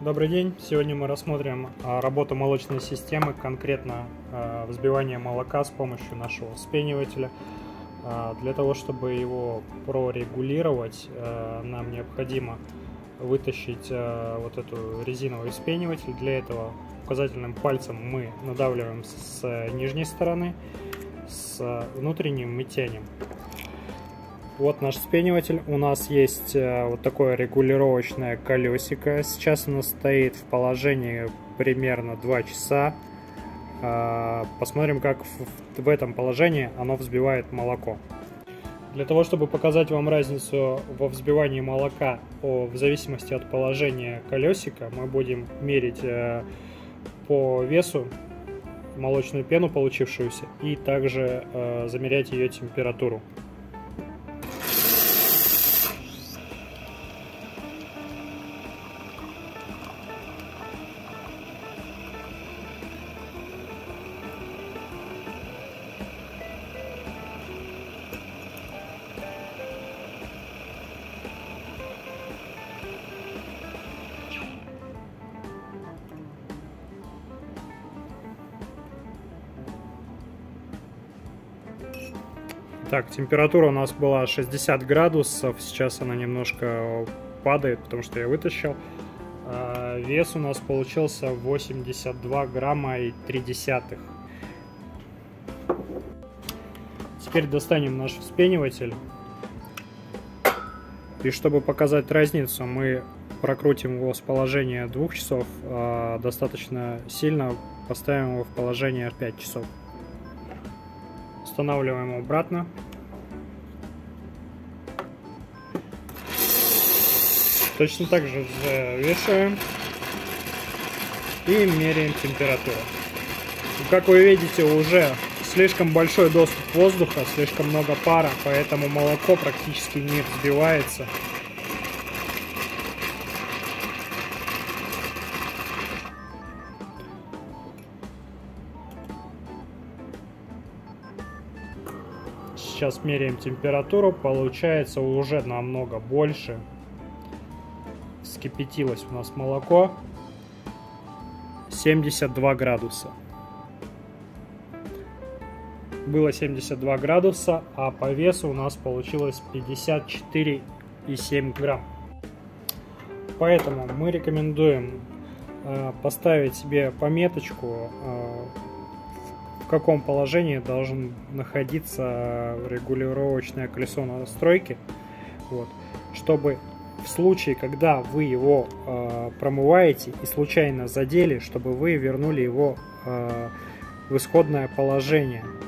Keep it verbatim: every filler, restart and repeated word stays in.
Добрый день! Сегодня мы рассмотрим работу молочной системы, конкретно взбивание молока с помощью нашего вспенивателя. Для того, чтобы его прорегулировать, нам необходимо вытащить вот эту резиновый вспениватель. Для этого указательным пальцем мы надавливаем с нижней стороны, с внутренним мы тянем. Вот наш вспениватель. У нас есть вот такое регулировочное колесико. Сейчас оно стоит в положении примерно два часа. Посмотрим, как в этом положении оно взбивает молоко. Для того, чтобы показать вам разницу во взбивании молока в зависимости от положения колесика, мы будем мерить по весу молочную пену, получившуюся, и также замерять ее температуру. Так, температура у нас была шестьдесят градусов, сейчас она немножко падает, потому что я вытащил. Вес у нас получился восемьдесят два грамма и три десятых. Теперь достанем наш вспениватель. И чтобы показать разницу, мы прокрутим его с положения двух часов, а достаточно сильно поставим его в положение пять часов. Устанавливаем его обратно. Точно так же вешаем и меряем температуру. Как вы видите, уже слишком большой доступ воздуха, слишком много пара, поэтому молоко практически не взбивается. Сейчас меряем температуру, получается уже намного больше. Вскипятилось у нас молоко, семьдесят два градуса. Было семьдесят два градуса, а по весу у нас получилось пятьдесят четыре и семь грамм. Поэтому мы рекомендуем э, поставить себе пометочку, э, в каком положении должен находиться регулировочное колесо настройки, вот, чтобы в случае, когда вы его э, промываете и случайно задели, чтобы вы вернули его э, в исходное положение.